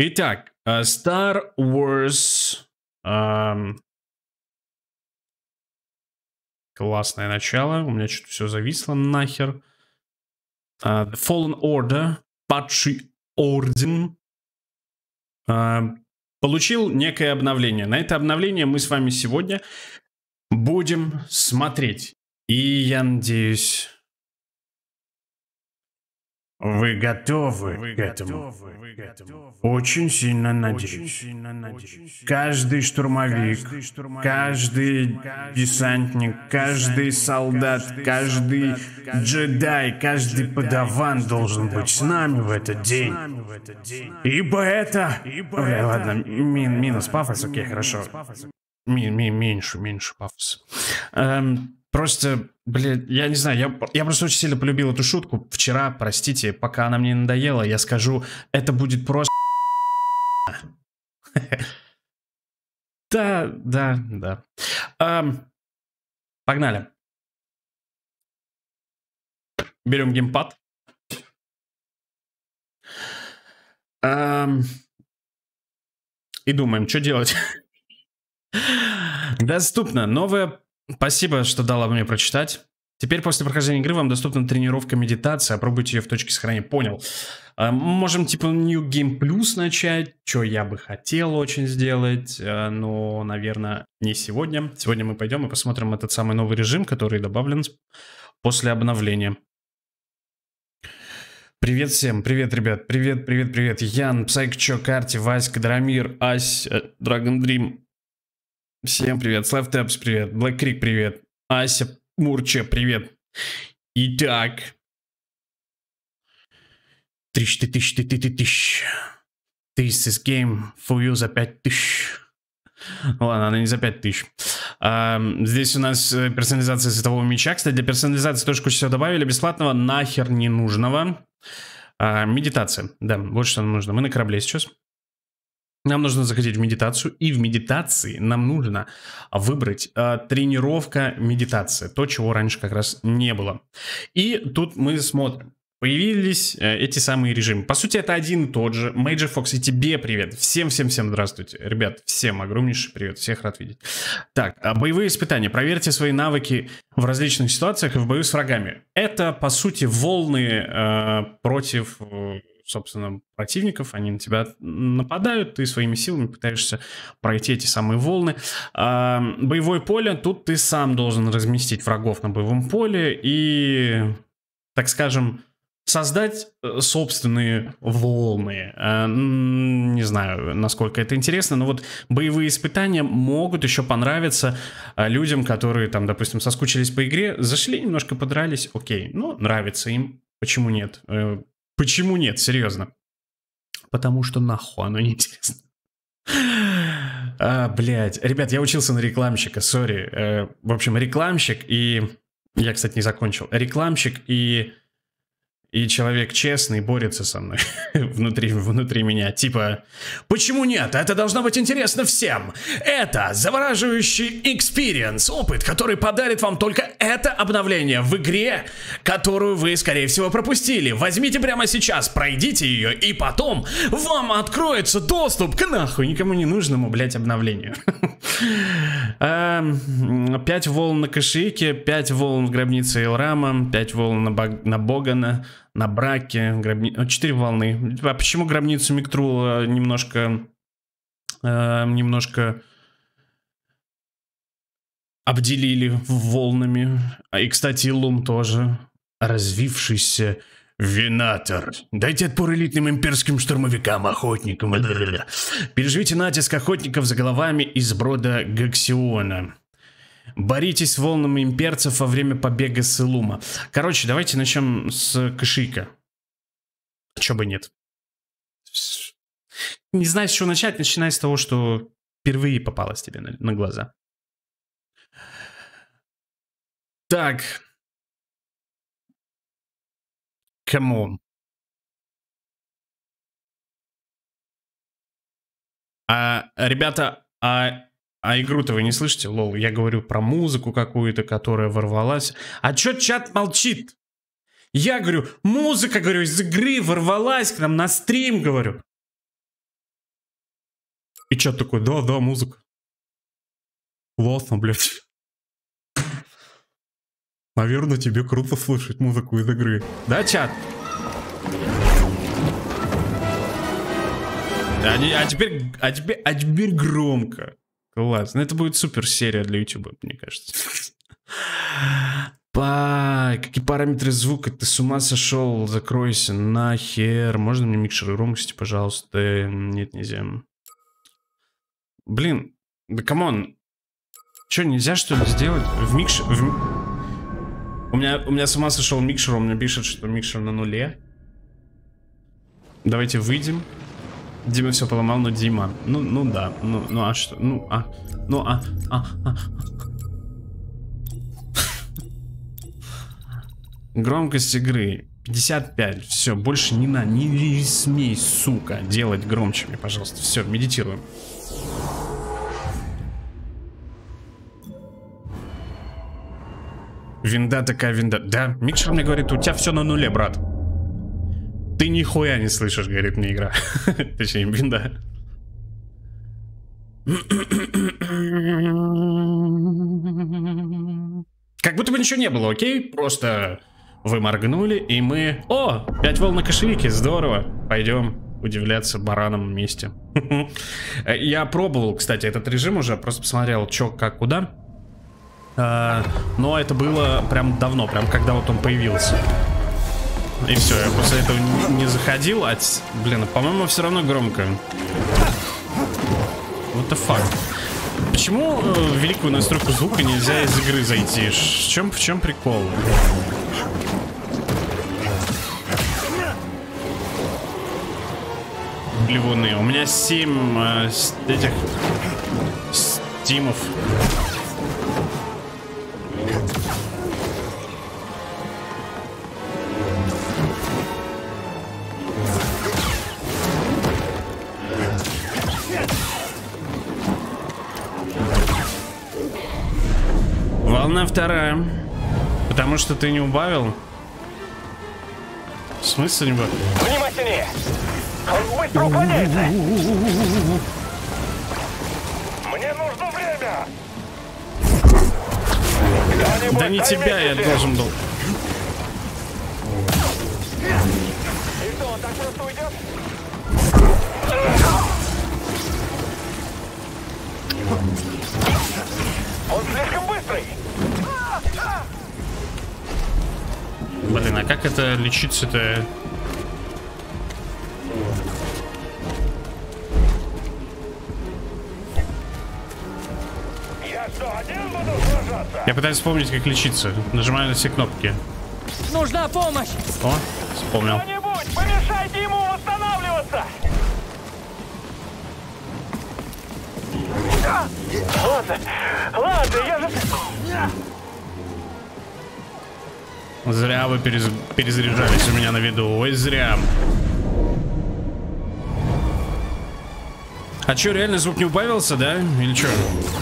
Итак, Star Wars. Классное начало. У меня что-то все зависло нахер. The Fallen Order. Падший Орден. Получил некое обновление. На это обновление мы с вами сегодня будем смотреть. И я надеюсь, вы готовы к этому. Очень сильно надеюсь. Каждый штурмовик, каждый десантник, каждый солдат, каждый джедай, каждый подаван должен быть с нами в этот день. Ибо это... Ладно, минус пафос, окей, хорошо. Меньше пафос. Просто, блин, я не знаю, я просто очень сильно полюбил эту шутку. Вчера, простите, пока она мне надоела, я скажу, это будет просто... Да. Погнали. Берем геймпад. И думаем, что делать. Доступно. Новое... Спасибо, что дала мне прочитать. Теперь после прохождения игры вам доступна тренировка медитации. Опробуйте ее в точке сохранения. Понял. Можем типа New Game Plus начать, что я бы хотел очень сделать, но, наверное, не сегодня. Сегодня мы пойдем и посмотрим этот самый новый режим, который добавлен после обновления. Привет всем, привет, ребят, привет. Ян, Psycho, Карти, Васька, Драмир, Ась, Dragon Dream. Всем привет, Slave Taps, привет, Black Creek, привет, Ася, Мурча, привет. Итак. This is game for you за 5000. Ладно, она не за 5000. Здесь у нас персонализация светового меча. Кстати, для персонализации тоже кучу всего добавили. Бесплатного, нахер не нужного. Медитация. Да, вот что нам нужно. Мы на корабле сейчас. Нам нужно заходить в медитацию, и в медитации нам нужно выбрать тренировка медитация, то, чего раньше как раз не было. И тут мы смотрим. Появились эти самые режимы. По сути, это один и тот же. Major Fox, и тебе привет. Всем здравствуйте. Ребят, всем огромнейший привет. Всех рад видеть. Так, боевые испытания. Проверьте свои навыки в различных ситуациях и в бою с врагами. Это, по сути, волны против... собственно, противников, они на тебя нападают, ты своими силами пытаешься пройти эти самые волны. Боевое поле, тут ты сам должен разместить врагов на боевом поле и, так скажем, создать собственные волны. Не знаю, насколько это интересно, но вот боевые испытания могут еще понравиться людям, которые там, допустим, соскучились по игре, зашли, немножко подрались, окей, ну, нравится им, почему нет? Почему нет, серьезно? Потому что нахуй оно неинтересно. Блядь. Ребят, я учился на рекламщика, сори. В общем, рекламщик и... Я, кстати, не закончил. Рекламщик и человек честный борется со мной внутри меня. Типа, почему нет? Это должно быть интересно всем. Это завораживающий экспириенс, опыт, который подарит вам только это обновление в игре, которую вы, скорее всего, пропустили. Возьмите прямо сейчас, пройдите ее, и потом вам откроется доступ к нахуй никому не нужному, блять, обновлению. 5 волн на Кашике, 5 волн в гробнице Элрама, 5 волн на Богана, на Браке, 4 волны. А почему гробницу Миктрула немножко обделили волнами? И, кстати, Лум тоже. Развившийся Винатор. Дайте отпор элитным имперским штурмовикам, охотникам. Переживите натиск охотников за головами из брода Гаксиона. Боритесь с волнами имперцев во время побега с Илума. Короче, давайте начнем с Кашика. Чё бы нет. Не знаю, с чего начать. Начинай с того, что впервые попалось тебе на глаза. Так. Камон. Ребята, игру-то вы не слышите? Лол, я говорю про музыку какую-то, которая ворвалась. А чё чат молчит? Я говорю, музыка, говорю, из игры ворвалась к нам на стрим, говорю. И чат такой, да, музыка. Классно, блядь. Наверное, тебе круто слышать музыку из игры. Да, чат? А теперь громко. Классно. Это будет супер серия для YouTube, мне кажется. Какие параметры звука? Ты с ума сошел? Закройся. Нахер. Можно мне микшер громкости, пожалуйста? Нет, нельзя. Блин. Да камон. Че, нельзя что ли сделать? В микшер... У меня с ума сошел микшер. Он мне пишет, что микшер на нуле. Давайте выйдем. Дима все поломал, но Дима. Ну да. Ну а что? Громкость игры 55. Все, больше не смей, сука, делать громче мне, пожалуйста. Все, медитируем. Винда такая винда. Да, микшер мне говорит, у тебя все на нуле, брат. Ты нихуя не слышишь, говорит мне игра. Точнее, винда. Как будто бы ничего не было, окей? Просто вы моргнули, и мы... О, 5 волн на кошельке, здорово. Пойдем удивляться баранам вместе. Я пробовал, кстати, этот режим уже, просто посмотрел, что, как, куда. Но это было прям давно, прям когда вот он появился. И все, я после этого не заходил. Блин, по-моему, все равно громко. What the fuck? Почему в великую настройку звука нельзя из игры зайти? В чем прикол? Блевуны. У меня 7 этих стимов. Волна вторая. Потому что ты не убавил? В смысле не убавил? Внимательнее! Он быстро уклоняется! Мне нужно время! Да не тебя я должен был. И что, он так просто уйдет? Он слишком быстрый! Блин, а как это лечиться-то? Я что, один буду сражаться? Я пытаюсь вспомнить, как лечиться. Нажимаю на все кнопки. Нужна помощь! О, вспомнил. Кто-нибудь, помешайте ему восстанавливаться! Ладно, я же... Зря вы перезаряжались у меня на виду. Ой, зря. А чё, реально звук не убавился, да? Или чё?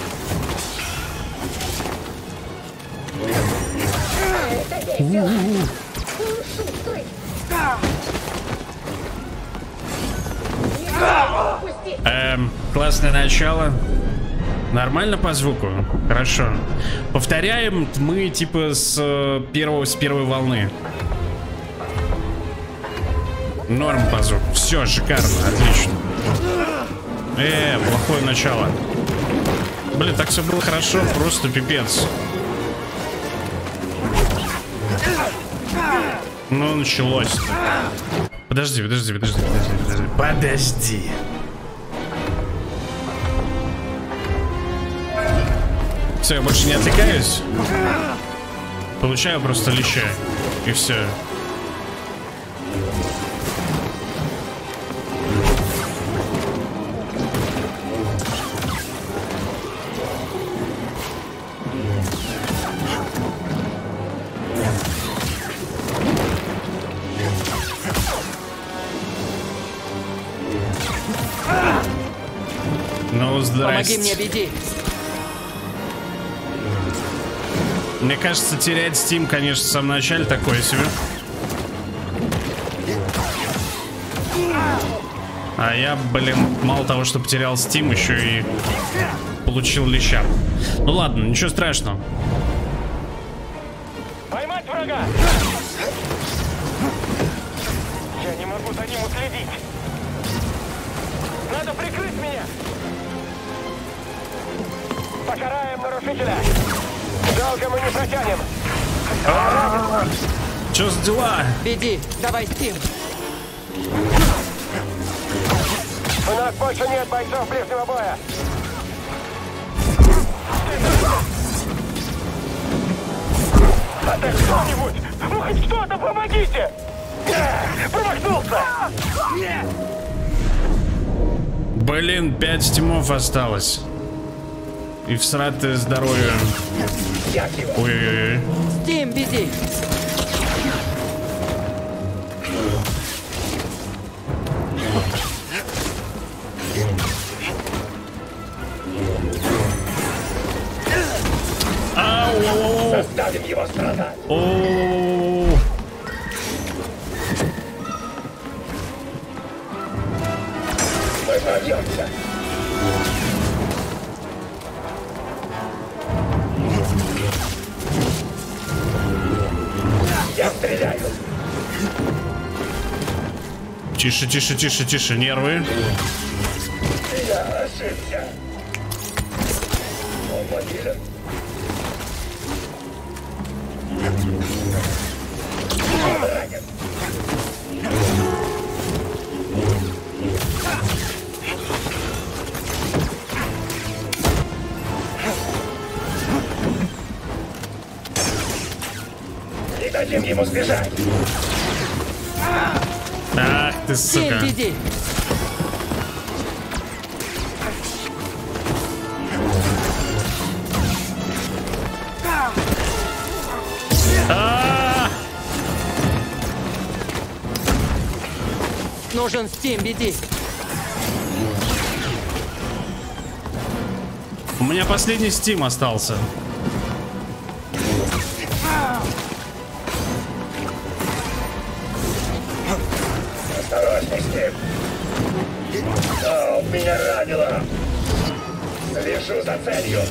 Классное начало. Нормально по звуку? Хорошо. Повторяем мы типа с первой волны. Норм по звуку. Все, шикарно, отлично. Плохое начало. Блин, так все было хорошо, просто пипец. Ну, началось. Подожди. Все, я больше не отвлекаюсь. Получаю просто леща. И все. Ну, здрасте. Помоги мне, беги. Мне кажется, терять Steam, конечно, в самом начале такое себе. А я, блин, мало того, что потерял Steam, еще и получил леща. Ну ладно, ничего страшного. Поймать врага! Я не могу за ним уследить. Надо прикрыть меня! Покараем нарушителя! Долго мы не протянем! Чё за дела? Веди, давай, Стим. У нас больше нет бойцов ближнего боя! А так кто-нибудь! Ну хоть кто-то, помогите! Промахнулся! Блин, 5 стимов осталось. И всратое здоровье. Ой-ой-ой. Стим, веди. Заставим его страдать! О-о-о-о. Мы прорвемся! Я стреляю! Тише, тише, тише, тише, нервы. Я ошибся! Он мобилен! Ранен! Не дадим ему сбежать! Ах ты, Стим, сука. веди. А! Нужен Стим, веди. У меня последний Steam остался. Осторожней с ним! О, меня ранило! Слежу за целью!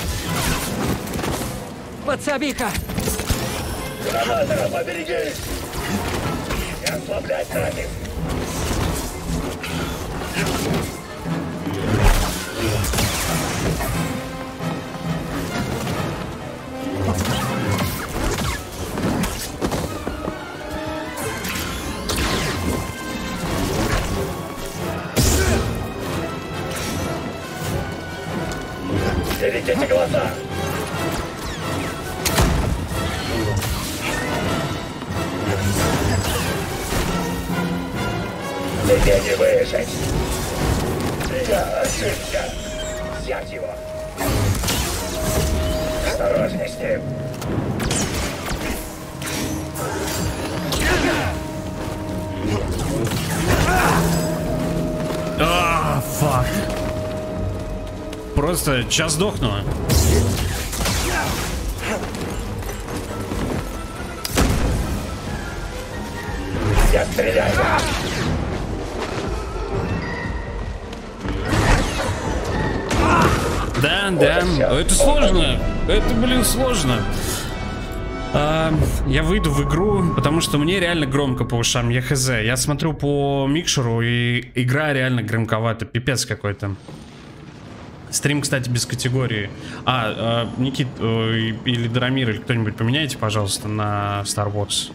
Подсобиха. Гранатора, поберегись! Не ослаблять натиск! Берегите глаза! Тебе не выжить! Я ошибся! Взять его! Осторожней с ним! А, фак. Просто сейчас сдохну. Я стреляю! Да, да. Это сложно. Это, блин, сложно. Я выйду в игру, потому что мне реально громко по ушам. Я хз. Я смотрю по микшеру, и игра реально громковата. Пипец какой-то. Стрим, кстати, без категории. Никит или Дарамир, или кто-нибудь поменяйте, пожалуйста, на Star Wars.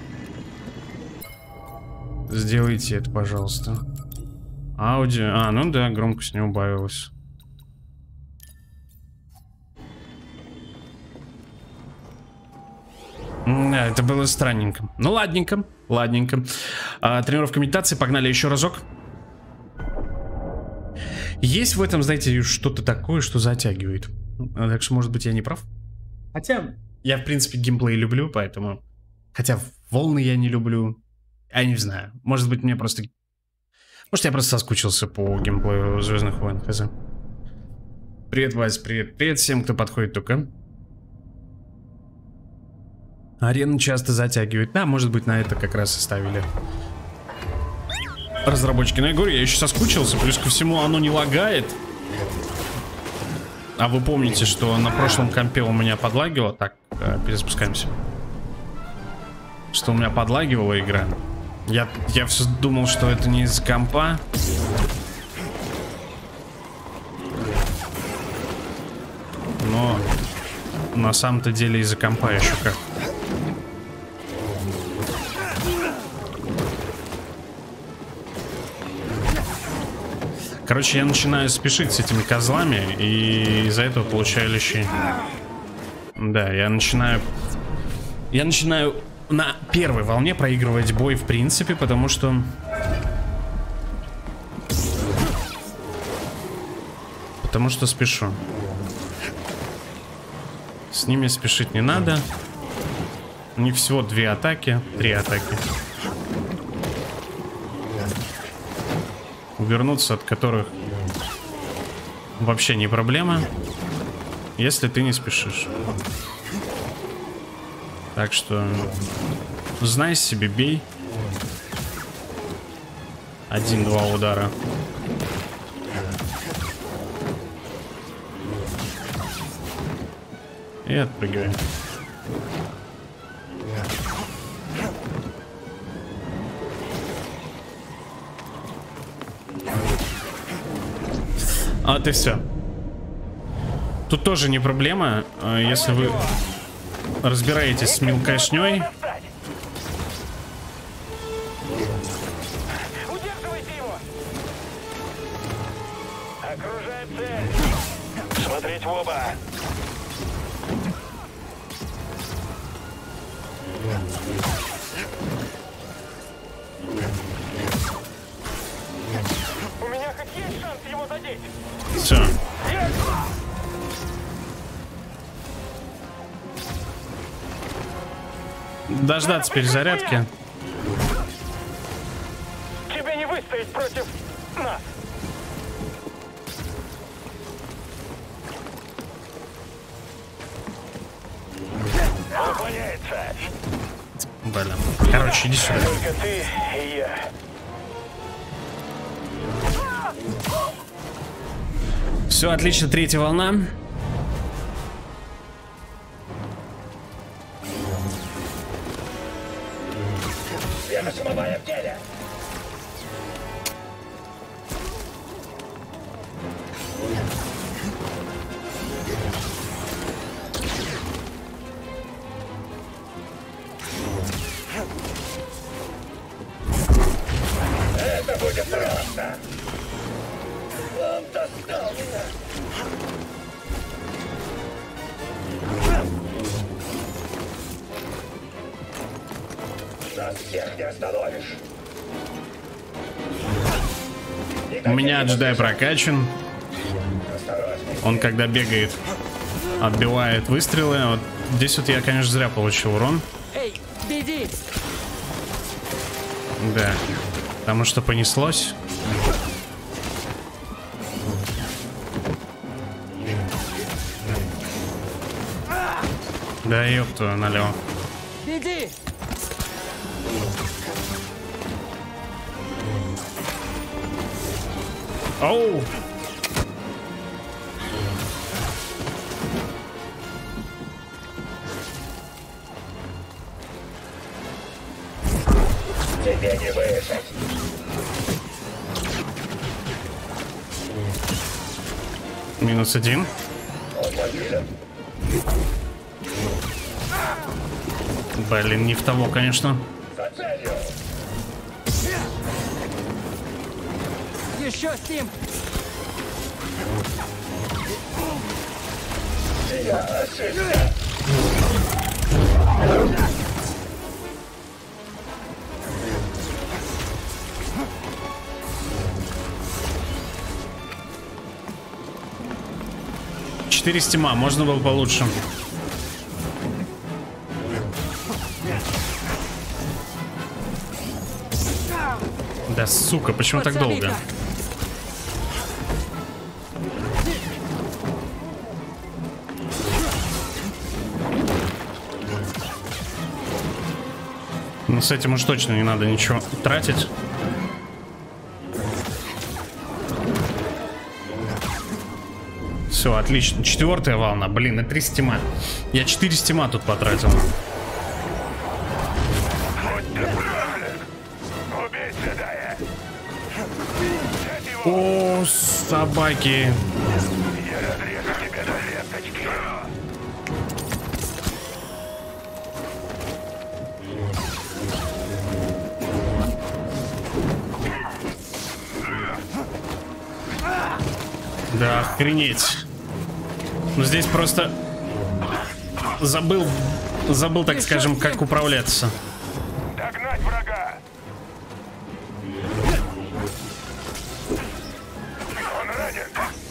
Сделайте это, пожалуйста. Аудио. Ну да, громкость не убавилась. Да, это было странненько. Ну, ладненько, ладненько. Тренировка медитации, погнали еще разок. Есть в этом, знаете, что-то такое, что затягивает. Так что, может быть, я не прав. Хотя, я, в принципе, геймплей люблю, поэтому... Хотя волны я не люблю. Я не знаю. Может быть, мне просто... Может, я просто соскучился по геймплею Звездных войн. Хз. Привет, Вась, привет. Привет всем, кто подходит только. Арена часто затягивает. Да, может быть, на это как раз и ставили. разработчики. Но я говорю, я еще соскучился. Плюс ко всему оно не лагает. А вы помните, что на прошлом компе у меня подлагивало. Так, перезапускаемся. Что у меня подлагивала игра. Я все думал, что это не из компа. Но на самом-то деле из-за компа еще как. Короче, я начинаю спешить с этими козлами, и из-за этого получаю лещи. Да, я начинаю на первой волне проигрывать бой в принципе, потому что... спешу. С ними спешить не надо. У них всего 2 атаки, 3 атаки. Увернуться от которых вообще не проблема, если ты не спешишь. Так что знай себе, бей. 1-2 удара. И отпрыгивай. А ты все. Тут тоже не проблема, если вы разбираетесь с мелкашней. Удерживайте его! Окружай цель! Смотреть в оба! У меня хоть есть шанс его задеть? Все. Дождаться перезарядки. Тебе не выстоять против нас. Выполняется. Блин. Короче, иди сюда. Только ты и я. Все отлично, 3-я волна. Самовая в деле. Это будет просто. Он достал меня. Нас всех не остановишь. У меня джедай прокачан. Он когда бегает, отбивает выстрелы. Вот здесь вот я, конечно, зря получил урон. Эй, беги! Да, потому что понеслось. Да ёб твою налево. Беги! Оу! Тебе не выжить. -1. Он мобилен. Блин, не в того, конечно. За целью. Еще с ним! Я ошибся. Четыре стима, можно было получше. Да сука, почему так долго? Ну с этим уж точно не надо ничего тратить. Все, отлично. 4-я волна. Блин, и 3 стима. Я 4 стима тут потратил. О, собаки. Да, охренеть. Ну здесь просто забыл, так скажем, как управляться. Догнать врага. Он ранен.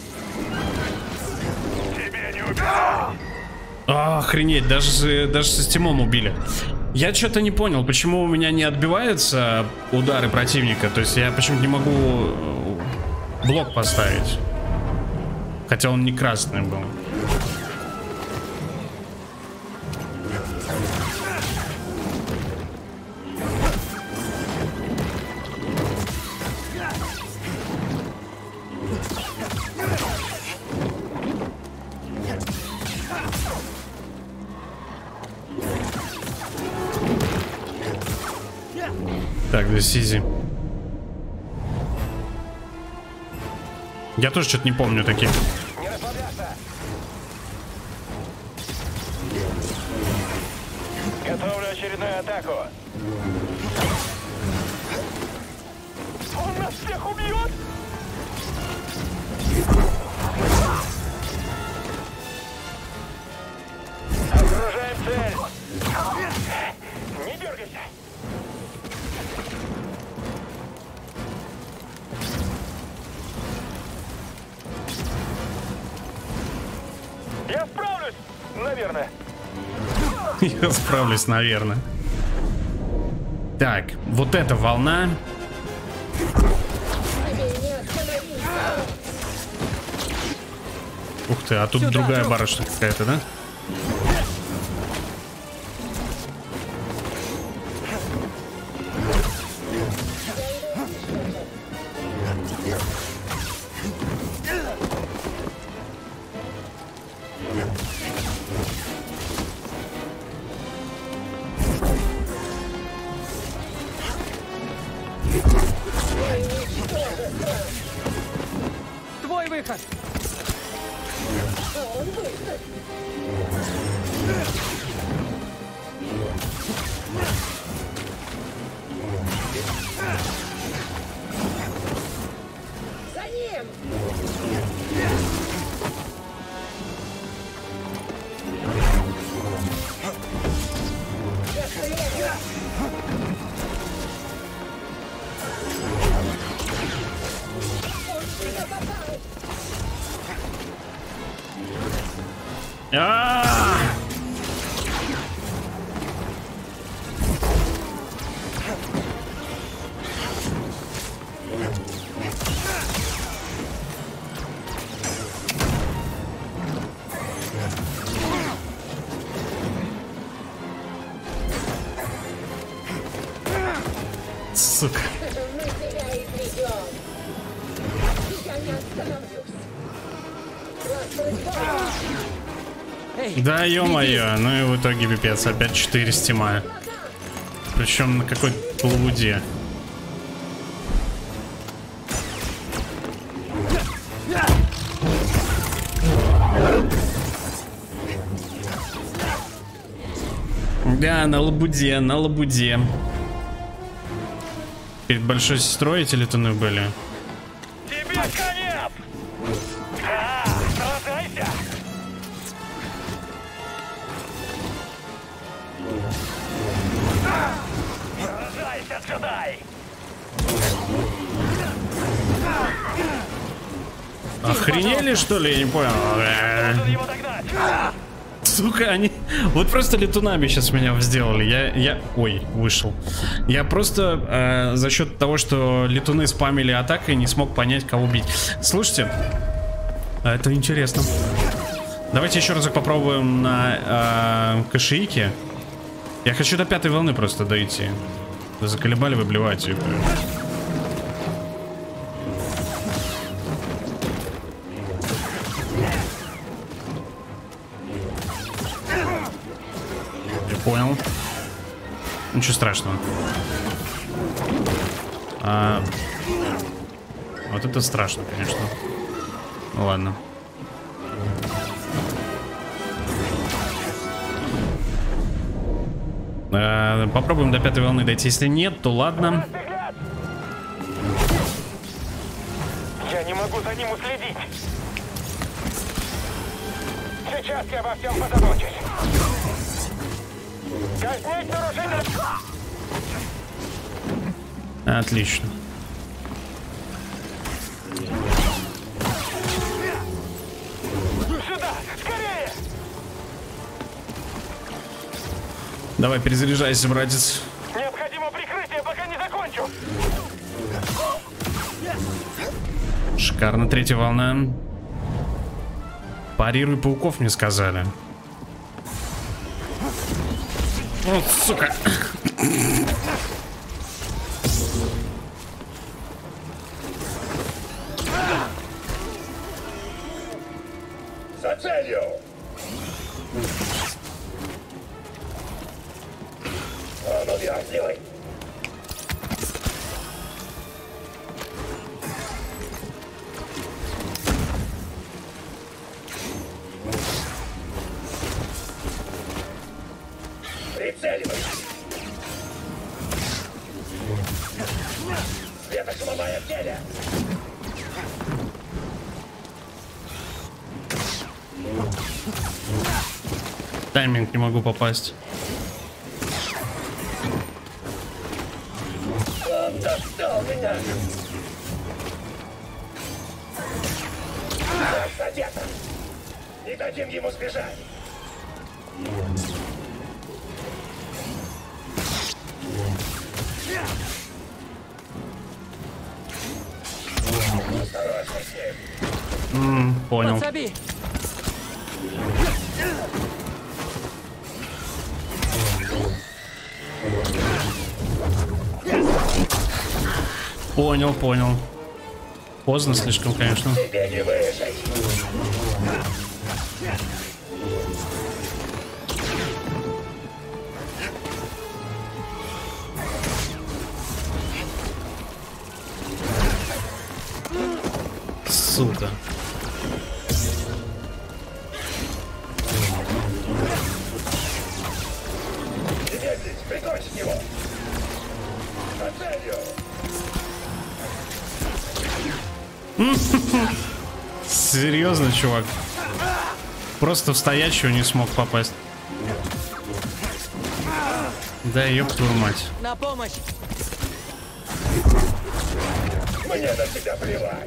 Тебе не убить. Охренеть, даже со стимом убили. Я что-то не понял, почему у меня не отбиваются удары противника. То есть я почему-то не могу блок поставить. Хотя он не красный был. Так, здесь изи. Я тоже что-то не помню таких. Не расслабляться. Готовлю очередную атаку. Он нас всех убьет? Окружаем цель. Не дергайся. Я справлюсь, наверное. Я справлюсь, наверное. Так, вот эта волна. Ух ты, а тут другая барышня какая-то, да? Твой выход! За ним! А-а-а! Сука. Мы тебя изведем. Я не остановлюсь. Эй, Да ё-моё, ну и в итоге пипец, опять 4 стима. Причем на какой-то луде. Да, на лабуде, на лабуде. Перед большой сестрой эти летуны были. Тебе конец! Сражайся! Сражайся, джедай! Охренели, что ли? Я не понял. Должен его догнать! Сука, они вот просто летунами сейчас меня сделали. Я ой, вышел. Я просто за счет того, что летуны спамили атакой, не смог понять, кого бить. Слушайте, это интересно. Давайте еще разок попробуем на Кашиике. Я хочу до 5-й волны просто дойти. Заколебали выблевать. Понял. Ничего страшного. Вот это страшно, конечно. Ну, ладно. Попробуем до 5-й волны дойти. Если нет, то ладно. Я не могу за ним уследить. Сейчас я во всем позабочусь. Казнить нарушителя! Отлично. Сюда! Скорее! Давай, перезаряжайся, братец. Необходимо прикрытие, пока не закончу! Шикарно, 3-я волна. Парируй пауков, мне сказали. Вот, сука. За целью! Он увязливый! Прицеливаюсь! Светошумовая в деле! Тайминг не могу попасть. Он достал меня! Задето! Не дадим ему сбежать! Осторожно с ним! Понял. Подсоби. Понял, понял. Поздно слишком, конечно. Тебе не выжить! Сука. Медлить! Прикончить его! За целью! Серьезно, чувак? Просто в стоячего не смог попасть. Да ёб твою мать. На помощь. Мне на тебя плевать!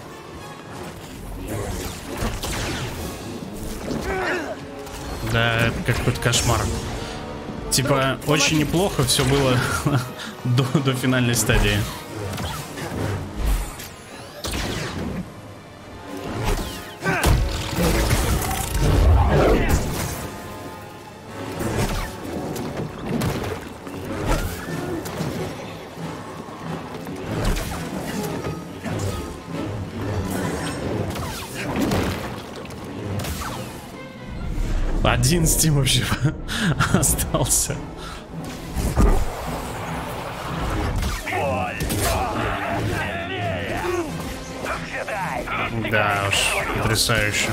Да, это какой-то кошмар. Типа, очень неплохо все было до финальной стадии. Один Steam вообще остался. Да уж, потрясающе.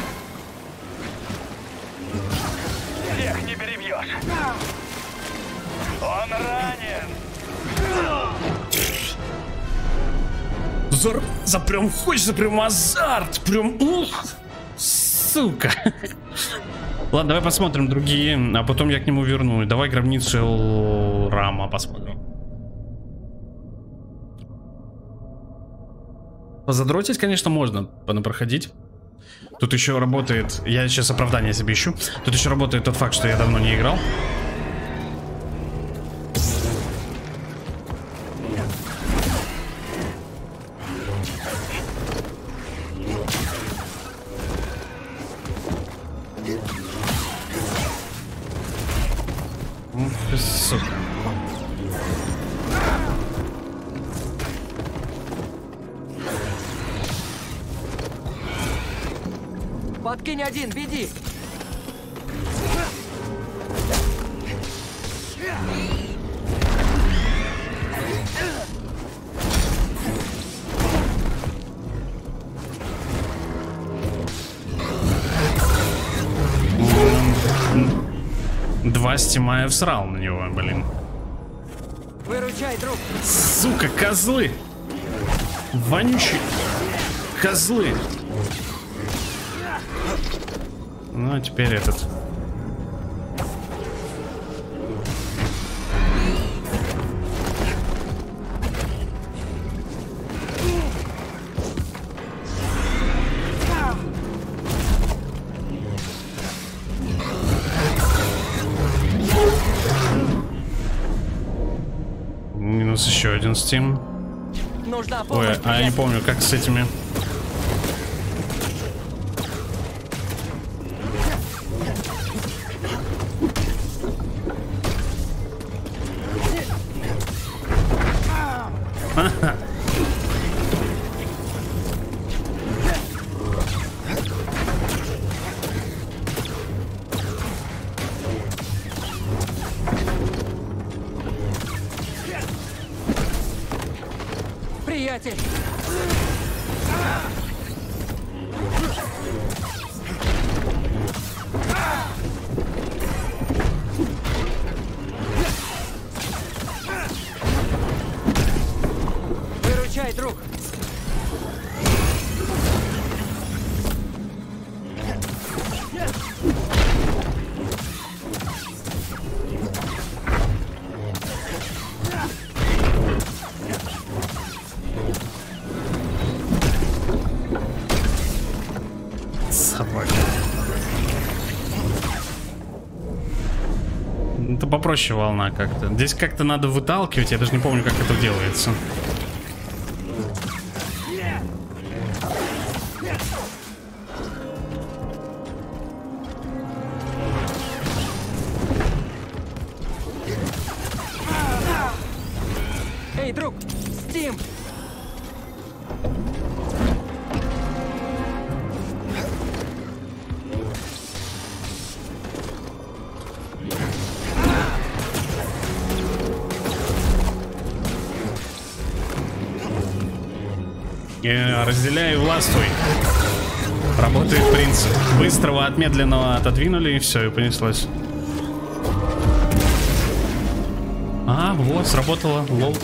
Всех не перебьешь! Он ранен! Прям хочется прям азарт, прям ух, сука. Ладно, давай посмотрим другие, а потом я к нему верну. Давай гробницу Рама посмотрим. Задротить, конечно, можно проходить. Тут еще работает, я сейчас оправдание себе ищу. Тут еще работает тот факт, что я давно не играл. Сука. Подкинь один, беги. Два Стимаев срал на него, блин. Выручай, друг. Сука, козлы! Вонючие козлы! Ну, а теперь этот. Минус еще один Steam. Нужна помощь. Ой, а я не помню, как с этими. Приятель. Выручай, друг. Собака. Это попроще волна как-то. Здесь как-то надо выталкивать, я даже не помню, как это делается. Эй, друг, Стим. Разделяй и властвуй. Работает принцип. Быстрого от медленного отодвинули, и все, и понеслось. А, вот, сработало. Лол.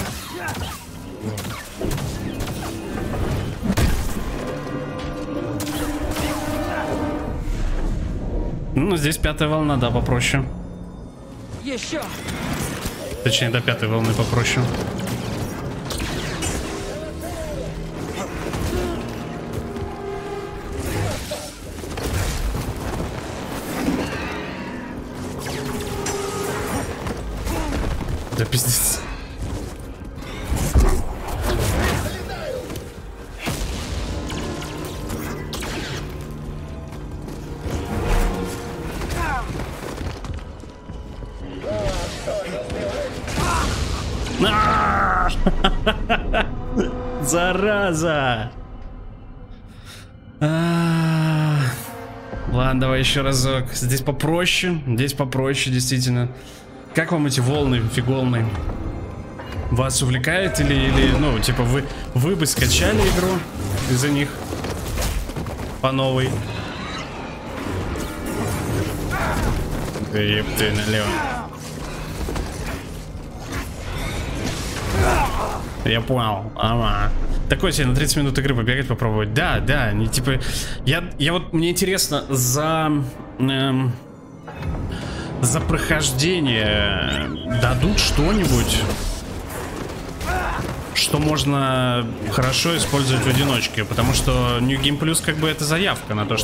Ну, здесь пятая волна, да, попроще. Еще. Точнее, до пятой волны попроще. Да пиздец. Зараза! Ладно, давай еще разок. Здесь попроще, действительно. Как вам эти волны фиголные? Вас увлекает или ну, типа, вы бы скачали игру из-за них по новой? Епты, налево. Я понял. Ага. Такой себе на 30 минут игры побегать, попробовать. Да, не типа. Я вот мне интересно за прохождение дадут что-нибудь, что можно хорошо использовать в одиночке, потому что New Game Plus как бы это заявка на то,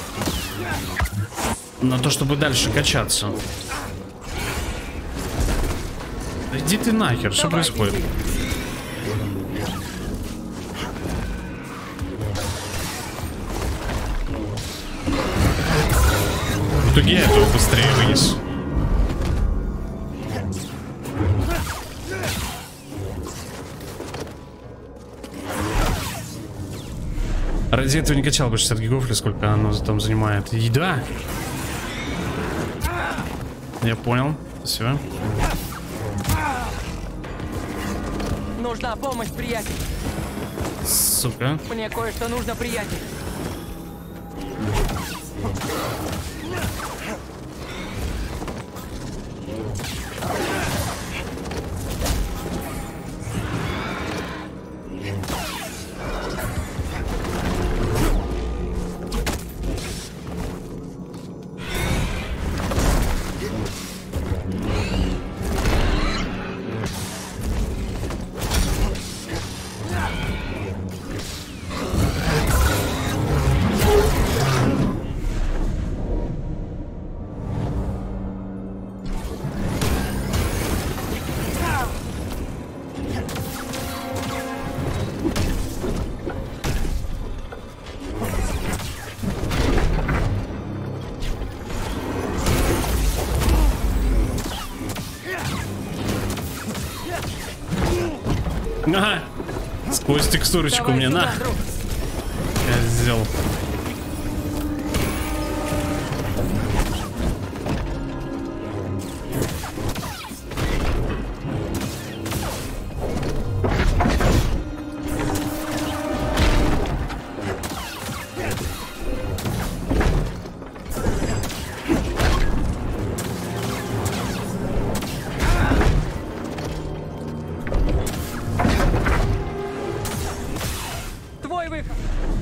чтобы дальше качаться. Иди ты нахер, что происходит? В итоге я этого быстрее вынес. Ради этого не качал бы 60 гигов, или сколько оно там занимает. Еда. Я понял. Спасибо. Нужна помощь, приятель. Сука. Мне кое-что нужно, приятель. Ага. Сквозь текстурочку Давай мне сюда, на. друг. Козел. Твой выход.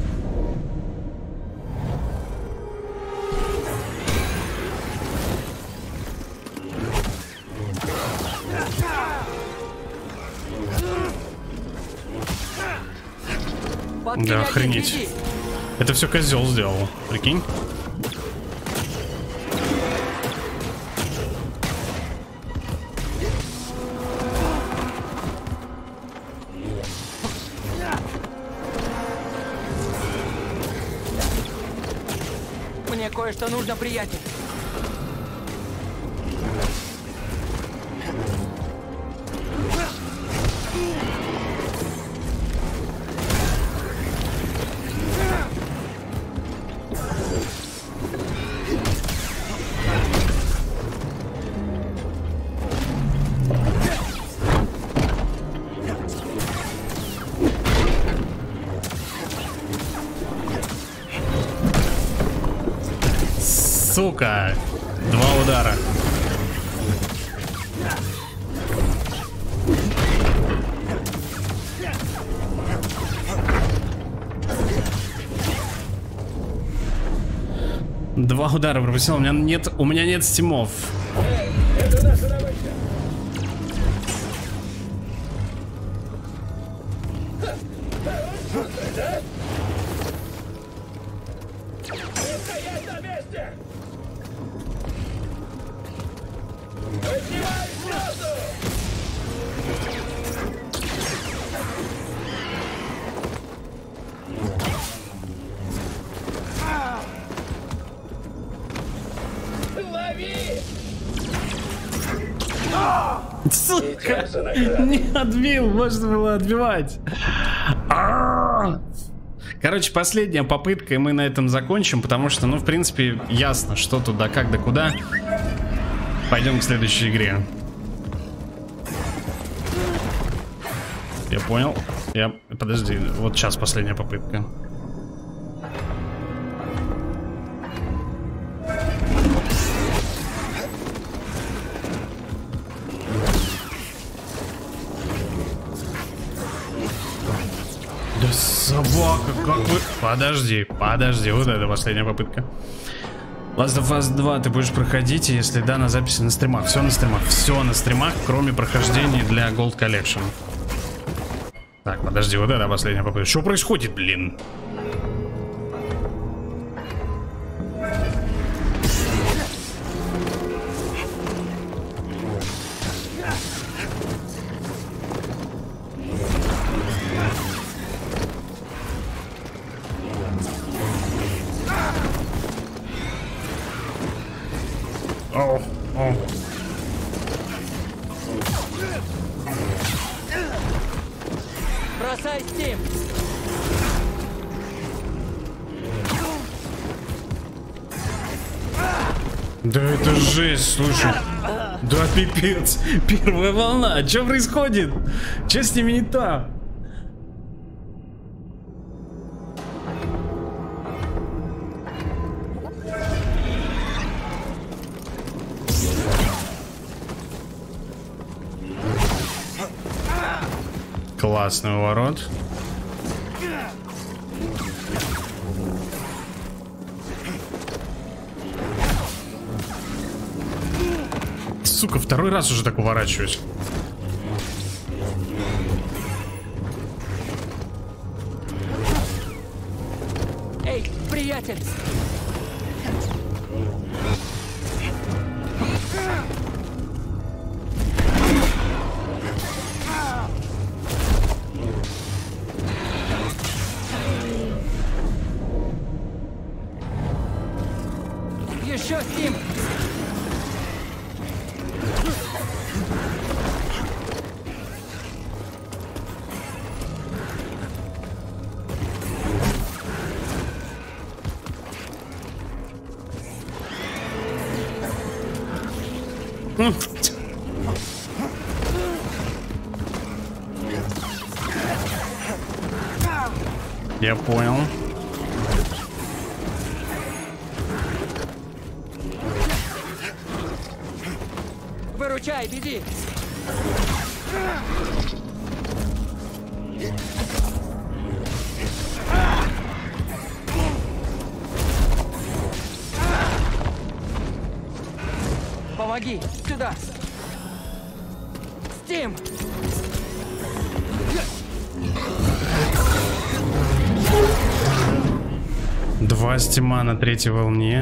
Подкинь Да, один, охренеть. беги. Это все козел сделал. Прикинь. Мне кое-что нужно, приятель. Сука. 2 удара. Два удара пропустил. У меня нет стимов. Это наша добыча. Да? Не стоять на месте! Поднимай сразу! Лови! Сука. Не отбил. Можно было отбивать. Короче, последняя попытка, и мы на этом закончим, потому что, ну, в принципе, ясно, что туда, как, да куда. Пойдем к следующей игре. Я понял. Подожди, вот сейчас последняя попытка. Да собака, как вы... Подожди, вот это последняя попытка. Last of Us 2 ты будешь проходить, и если да, на записи на стримах. Все на стримах, кроме прохождений для Gold Collection. Так, подожди, вот это последняя попытка. Что происходит, блин? О. Бросай Steam. Да это жесть, слушай. Да пипец. Первая волна. Что происходит? Что с ними не так? Классный уворот. Сука, второй раз уже так уворачиваюсь. Эй, приятель! Еще с ним! Я понял. Выручай, беги! Помоги! Сюда! Стим! Два стима на третьей волне.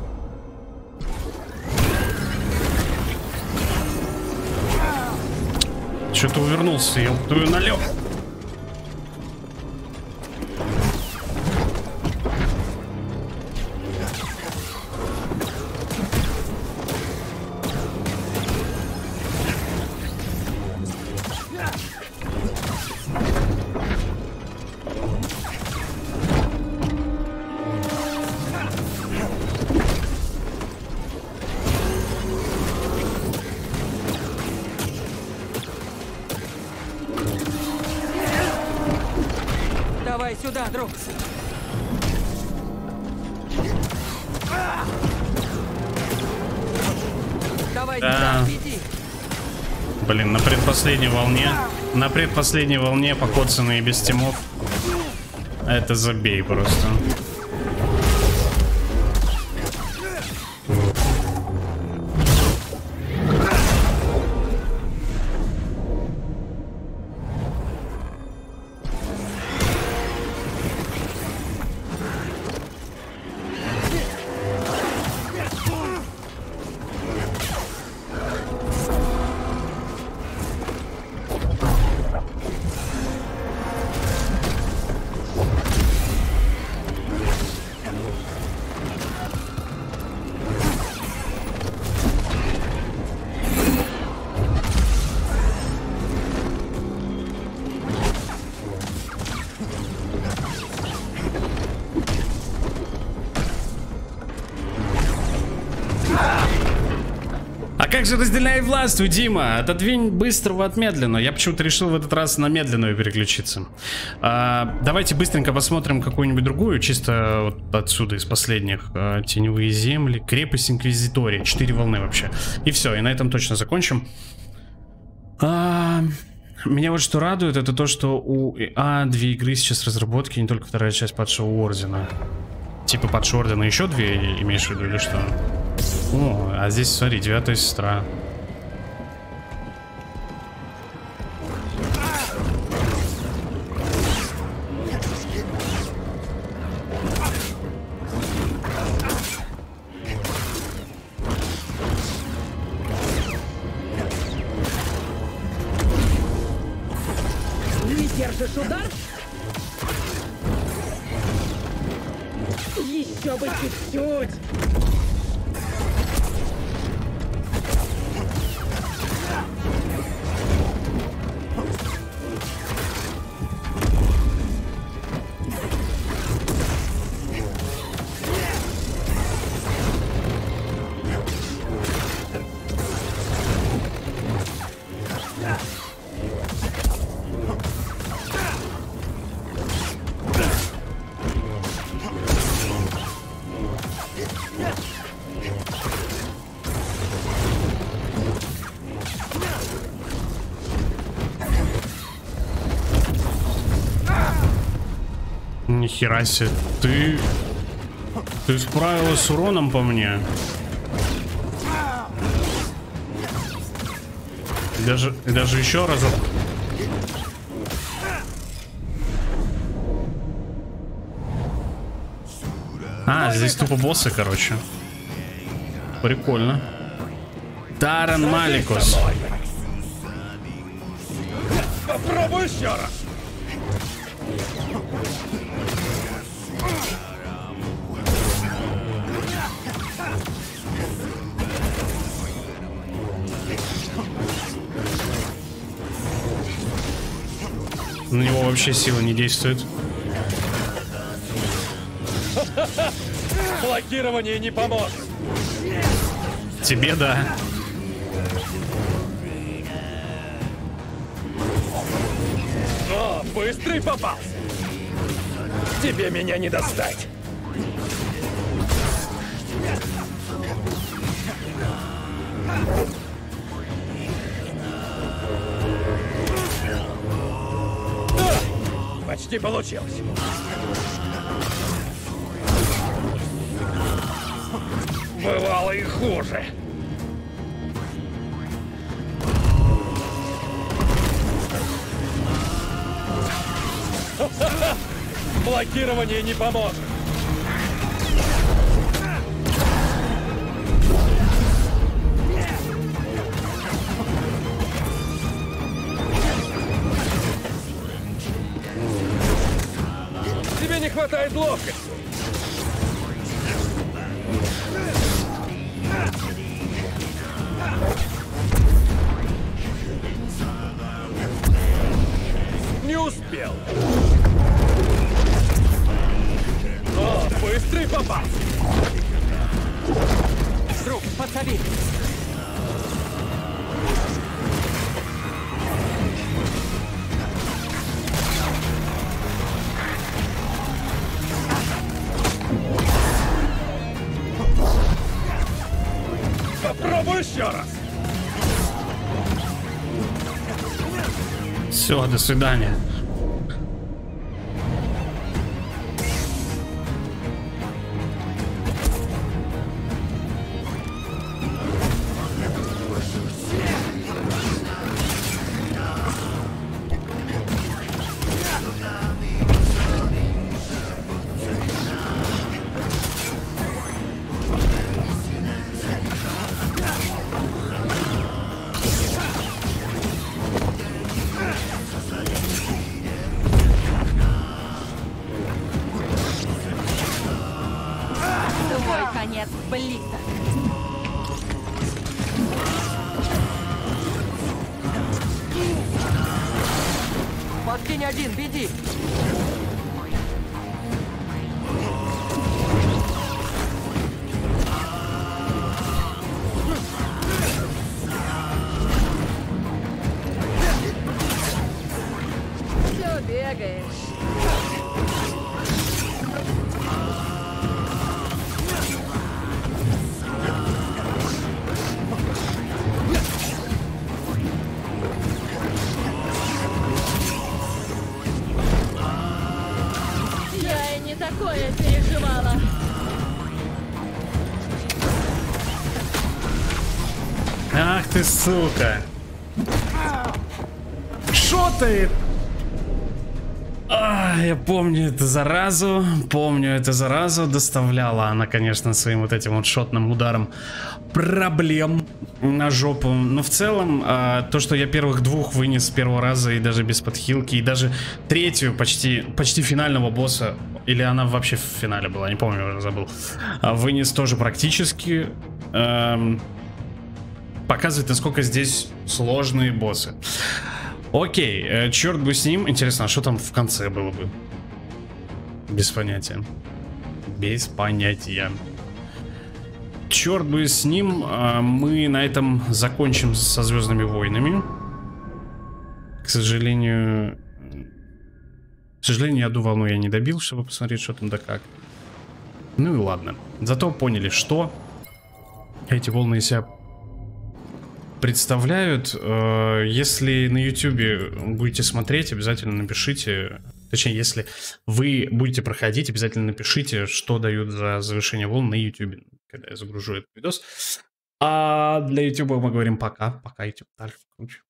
Что-то увернулся, я твою налег. Давай сюда, друг! Давай сюда, беги! Блин, на предпоследней волне. На предпоследней волне покоцанные без тимов. Это забей просто. Как же разделяй властвуй, Дима? Отодвинь быстрого от медленного. Я почему-то решил в этот раз на медленную переключиться. Давайте быстренько посмотрим какую-нибудь другую. Чисто вот отсюда, из последних. Теневые земли. Крепость Инквизитория. 4 волны вообще. И все, и на этом точно закончим. Меня вот что радует, это то, что у ИА 2 игры сейчас в разработке, не только вторая часть Падшего Ордена. Типа Падшего Ордена еще 2 имеешь в виду или что? О, а здесь, смотри, 9-я сестра. Не держишь удар? Еще бы чуть-чуть! Нихера себе. Ты справилась с уроном по мне. Даже еще разок. А, здесь тупо боссы, короче. Прикольно. Таран Маликус. Попробуй еще раз. На него вообще сила не действует. Блокирование не поможет. Тебе да. О, быстрый попался. Тебе меня не достать. Почти получилось. Бывало и хуже. Блокирование не поможет. Тебе не хватает ловкости. Не успел. О, быстрый попал. Друг, подсоби. Попробуй еще раз. Все, до свидания. Твой конец близок. Подкинь один, беги. Все бегаешь. Я и не такое переживала. Ах ты, сука. Шо ты? Я помню эту заразу, доставляла она, конечно, своим вот этим вот шотным ударом проблем на жопу. Но в целом, то, что я первых двух вынес с первого раза и даже без подхилки, и даже третью почти финального босса, или она вообще в финале была, не помню, уже забыл, вынес тоже практически, показывает, насколько здесь сложные боссы. Окей, черт бы с ним. Интересно, а что там в конце было бы? Без понятия. Без понятия. Черт бы с ним. Мы на этом закончим со Звездными войнами. К сожалению, одну волну я не добил, чтобы посмотреть, что там да как. Ну и ладно. Зато поняли, что эти волны из себя представляют. Если на YouTube будете смотреть, обязательно напишите, Точнее, если вы будете проходить, обязательно напишите, что дают за завершение волн на YouTube, когда я загружу этот видос. А для YouTube мы говорим пока. Пока, YouTube. Дальше круче.